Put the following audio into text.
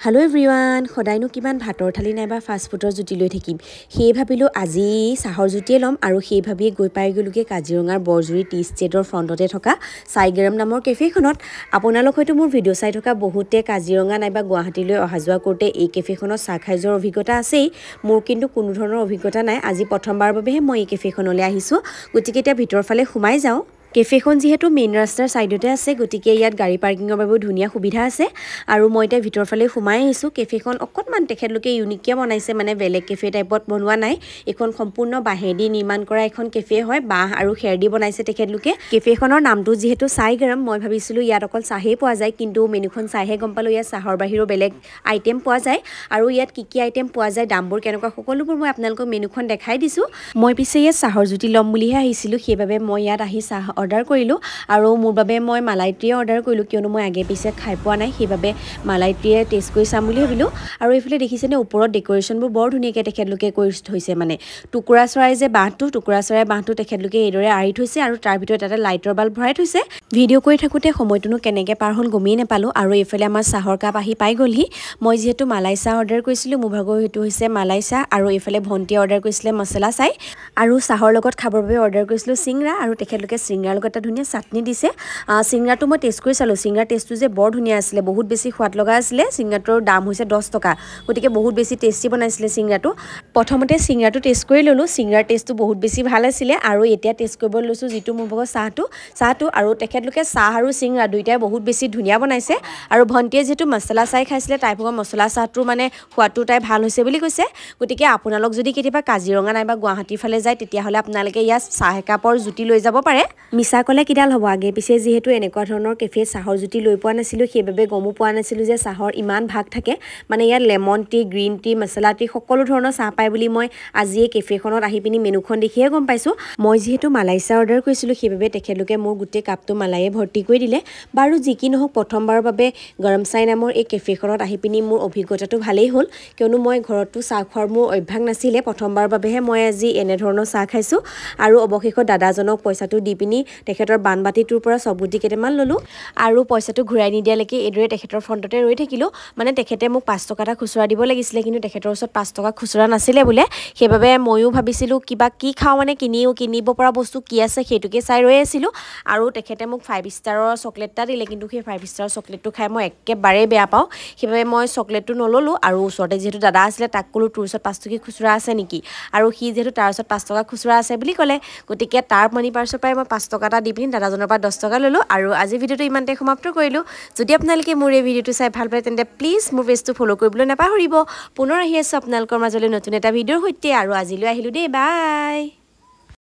Hello everyone, সদায়নো কিমান ভাতৰ থালি নাইবা ফাষ্ট ফুডৰ জুতি লৈ থাকিম সেই ভাবিলো আজি চাহৰ জুতিয়ে লম আৰু সেই ভাবিয়ে গৈ পাই গলোকে কাজিৰঙাৰ বৰজুৰি টি ষ্টেটৰ ফ্ৰণ্টতে থকা সাইগ্ৰাম নামৰ কেফেখনত আপোনালোক হয়তো মোৰ ভিডিও চাই থকা বহুতে কাজিৰঙা নাইবা গুৱাহাটীলৈ অহা যোৱা কৰোতে এই কেফেখনত চাহ খাই যোৱাৰ অভিজ্ঞতা আছেই মোৰ কিন্তু কোনো ধৰণৰ অভিজ্ঞতা নাই আজি প্ৰথমবাৰৰ বাবে মই এই কেফেখনলৈ আহিছো গতিকে এতিয়া ভিতৰ ফালে সোমাই যাওঁ কেফেখন যেহেতু মেইন ৰাস্তাৰ সাইডতে আছে গতিকে ইয়াত গাড়ী পাৰ্কিংৰ বাবে ধুনীয়া সুবিধা আছে আৰু মই এতিয়া ভিতৰ ফালে সোমাই আহিছো কেফেখন অকনমান তেখেতলোকে ইউনিককে বনাইছে মানে বেলেগ কেফে টাইপত বনোৱা নাই এখন সম্পূৰ্ণ বাহেদি নিৰ্মাণ কৰা এখন কেফে হয় বাহ আৰু খেৰ দি বনাইছে তেখেতলোকে কেফেখনৰ নামটো যেহেতু সাইগ্ৰাম মই ভাবিছিলো ইয়াত অকল চাহে পোৱা যায় কিন্তু মেনুখন চাহে গম পালো ইয়াত চাহৰ বাহিৰেও বেলেগ আইটেম পোৱা যায় আৰু ইয়াত কি আইটেম পোৱা যায় দামবোৰ কেনেকুৱা সকলোবোৰ মই আপোনালোকক মেনুখন দেখাই দিছো মই পিছে ইয়াত চাহৰ জুতি লম বুলিহে আহিছিলো সেইবাবে মই ইয়াত আহি চাহ অৰ্ডাৰ কৰিলো আৰু মোৰ বাবে মই মালাই টি অৰ্ডাৰ কৰিলো কিয়নো মই আগে পিছে খাই পোৱা নাই সেইবাবে মালাই টি টেষ্ট কৰি চাম বুলি ভাবিলো আৰু এইফালে দেখিছেনে ওপৰত ডেকোৰেশ্যনবোৰ বৰ ধুনীয়াকৈ তেখেতলোকে কৰি থৈছে মানে টুকুৰা চৰাই যে বাঁহটো টুকুৰা চৰাই বাঁহটো তেখেতলোকে এইদৰে আঁৰি থৈছে আৰু তাৰ ভিতৰত এটা লাইটৰ বাল্ব ভৰাই থৈছে ভিডিঅ' কৰি থাকোঁতে সময়টোনো কেনেকৈ পাৰ হ'ল গমেই নাপালোঁ আৰু এইফালে আমাৰ চাহৰ কাপ আহি পাই গ'লহি মই যিহেতু মালাই চাহ অৰ্ডাৰ কৰিছিলোঁ মোৰ ভাগৰ সেইটো হৈছে মালাই চাহ আৰু এইফালে ভণ্টিয়ে অৰ্ডাৰ কৰিছিলে মছলা চাই আৰু চাহৰ লগত খাবৰ বাবে অৰ্ডাৰ কৰিছিলোঁ চিংৰা আৰু তেখেতলোকে চিংৰাৰ লগত এটা ধুনীয়া চাটনি দিছে চিংৰাটো মই টেষ্ট কৰি চালোঁ চিংৰা টেষ্টটো যে বৰ ধুনীয়া আছিলে বহুত বেছি সোৱাদ লগা আছিলে চিংৰাটোৰ দাম হৈছে 10 টকা গতিকে বহুত বেছি টেষ্টি বনাইছিলে চিংৰাটো প্ৰথমতে চিংৰাটো টেষ্ট কৰি ল'লোঁ চিংৰাৰ টেষ্টটো বহুত বেছি ভাল আছিলে আৰু এতিয়া টেষ্ট কৰিব লৈছোঁ যিটো মোৰ ভাগৰ চাহটো আৰু তেখেতলোকে চাহ আৰু চিংৰা দুইটাই বহুত বেছি ধুনীয়া বনাইছে আৰু ভণ্টিয়ে যিহেতু মছলা চাই খাইছিলে তাই ভাগৰ মছলা চাহটোৰ মানে সোৱাদটো তাই ভাল হৈছে বুলি কৈছে গতিকে আপোনালোক যদি কেতিয়াবা কাজিৰঙা নাইবা গুৱাহাটীৰ ফালে যায় তেতিয়াহ'লে আপোনালোকে ইয়াত চাহ একাপৰ জুতি লৈ যাব পাৰে মিছা ক'লে কিডাল হ'ব আগে পিছে যিহেতু এনেকুৱা ধৰণৰ কেফে চাহৰ জুতি লৈ পোৱা নাছিলোঁ সেইবাবে গমো পোৱা নাছিলোঁ যে চাহৰ ইমান ভাগ থাকে মানে ইয়াত লেমন টি গ্ৰীণ টি মছলা টি সকলো ধৰণৰ চাহ পায় বুলি মই আজি এই কেফেখনত আহি পিনি মেনুখন দেখিয়ে গম পাইছোঁ মই যিহেতু মালাই চাহ অৰ্ডাৰ কৰিছিলোঁ সেইবাবে তেখেতলোকে মোৰ গোটেই কাপটো মালাইয়ে ভৰ্তি কৰি দিলে বাৰু যি কি নহওক প্ৰথমবাৰৰ বাবে গৰম চাই নামৰ এই কেফেখনত আহি পিনি মোৰ অভিজ্ঞতাটো ভালেই হ'ল কিয়নো মই ঘৰতো চাহ খোৱাৰ মোৰ অভ্যাস নাছিলে প্ৰথমবাৰৰ বাবেহে মই আজি এনেধৰণৰ চাহ খাইছোঁ আৰু অৱশেষত দাদাজনক পইচাটো দি পিনি তেখেতৰ বানবাতিটোৰ পৰা চবুটি কেইটামান ল'লোঁ আৰু পইচাটো ঘূৰাই নিদিয়ালৈকে এইদৰে তেখেতৰ ফ্ৰণ্টতে ৰৈ থাকিলোঁ মানে তেখেতে মোক 5 টকা এটা খুচুৰা দিব লাগিছিলে কিন্তু তেখেতৰ ওচৰত 5 টকা খুচুৰা নাছিলে বোলে সেইবাবে ময়ো ভাবিছিলোঁ কিবা কি খাওঁ মানে কিনিব পৰা বস্তু কি আছে সেইটোকে চাই ৰৈ আছিলোঁ আৰু তেখেতে মোক 5 ষ্টাৰৰ চকলেট এটা দিলে কিন্তু সেই 5 ষ্টাৰৰ চকলেটটো খাই মই একেবাৰে বেয়া পাওঁ সেইবাবে মই চকলেটটো নল'লোঁ আৰু ওচৰতে যিহেতু দাদা আছিলে তাক ক'লোঁ তোৰ ওচৰত 5 টকীয়া খুচুৰা আছে নেকি আৰু সি যিহেতু তাৰ ওচৰত 5 টকা খুচুৰা আছে বুলি ক'লে গতিকে তাৰ মানি পাৰ্চৰ পৰাই মই 5 টকা এটা দি পিনি দাদাজনৰ পৰা 10 টকা ল'লোঁ আৰু আজি ভিডিঅ'টো ইমানতে সমাপ্ত কৰিলোঁ যদি আপোনালোকে মোৰ এই ভিডিঅ'টো চাই ভাল পায় তেন্তে প্লিজ মোৰ পেজটো ফ'ল' কৰিবলৈ নাপাহৰিব পুনৰ আহি আছোঁ আপোনালোকৰ মাজলৈ নতুন এটা ভিডিঅ'ৰ সৈতে আৰু আজিলৈ আহিলোঁ দেই বাই